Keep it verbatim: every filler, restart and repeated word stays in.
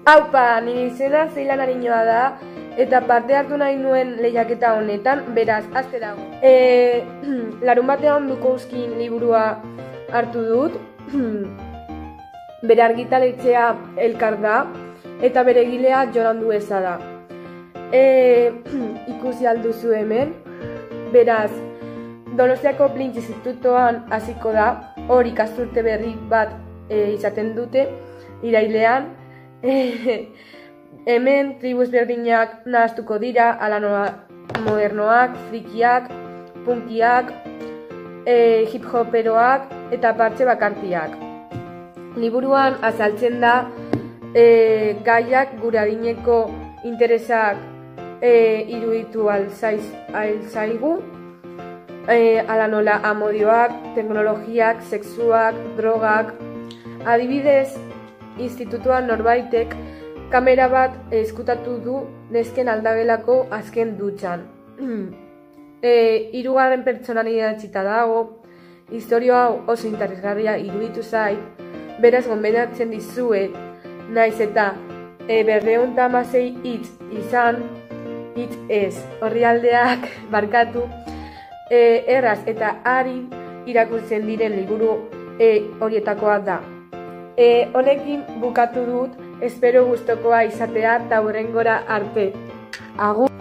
Aupa, nire izena Zeilan Ariñoa da, eta parte hartu nahi nuen lehiaketa honetan, beraz, azte dago. E, larun batean Bukowskin liburua hartu dut, bere argitaletxea Elkar da, eta bere egilea Jon Andueza da. E, ikusi alduzu hemen, beraz, Donostiako Plintx Institutoan hasiko da, hor ikasturte berri bat e, izaten dute, irailean. E, hemen tribuz berdinak nahaztuko dira, ala modernoak, frikiak, punkiak, e, hip-hoperoak eta partxe bakartiak. Liburuan azaltzen da e, gaiak gure adineko interesak e, iruditu alzaigu, e, ala nola amodioak, teknologiak, sexuak, drogak. Adibidez, institutuan norbaitek kamera bat eskutatu du nesken aldagelako azken dutxan. e, Hirugarren pertsonan idatzita dago, historia hau oso interesgarria iruditu zait, beraz gonbidatzen dizuet, naiz eta e, berrehun eta hamasei hitz izan, hitz ez, orrialdeak barkatu, e, erraz eta arin irakurtzen diren liburu e, horietakoa da. E, honekin bukatu dut, espero gustokoa izatea eta hurrengora arte. Agur!